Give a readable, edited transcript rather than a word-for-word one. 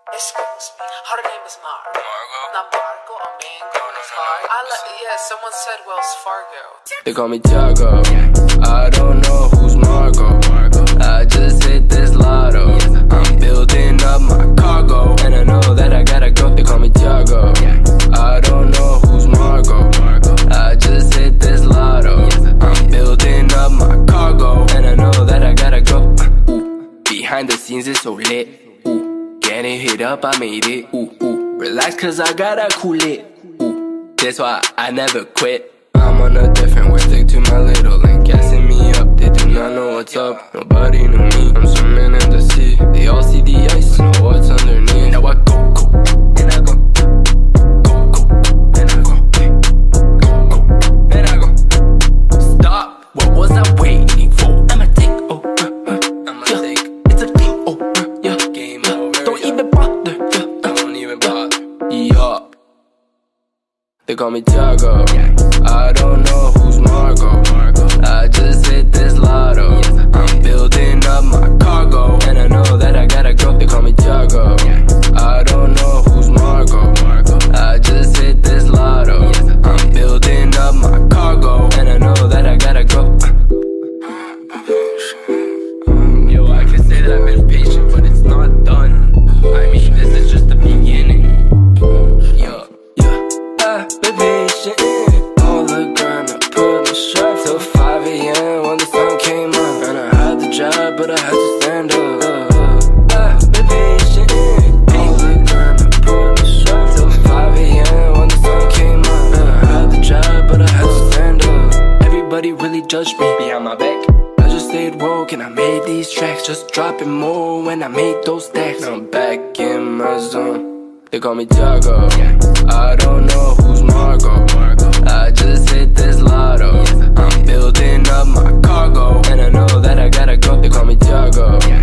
Excuse me, her name is Margo. Not Margo, a mango. Yeah, someone said Wells Fargo. They call me Tiago. I don't know who's Margo. I just hit this lotto. I'm building up my cargo, and I know that I gotta go. They call me Tiago. I don't know who's Margo. I just hit this lotto. I'm building up my cargo, and I know that I gotta go. Behind the scenes it's so lit. Getting hit up, I made it. Relax cause I gotta cool it. That's why I never quit. I'm on a different way, stick to my little lane. Gassing me up, they do not know what's up. Nobody knew me, I'm swimming in the sea. They all see the ice, know what's underneath. Now I go, and I go, and I go, and I go. Stop, what was I waiting for? I'ma take over, it's a game over, yeah. Game over, don't even bother, yeah. Don't even bother, yeah. They call me Tiago. I don't know who's Margo. I just hit this lotto. I'm building up my cargo, and I know that I gotta go. They call me Tiago. I don't know who's Margo. I just hit this lotto. I'm building up my cargo, and I know that I gotta go. Yo, I can say that I've been patient, but it's not done. I mean, this is just the beginning. Been patient, all the grind, I put the strive till 5 AM when the sun came up. And I had the job, but I had to stand up. Been patient, all the grind, I put the strive till 5 AM when the sun came up. And I had the job, but I had to stand up. Everybody really judged me behind my back. I just stayed woke and I made these tracks, just dropping more when I made those stacks. Now I'm back in my zone. They call me Tiago. I don't know who's Margo. I just hit this lotto. I'm building up my cargo, and I know that I gotta go. They call me Tiago.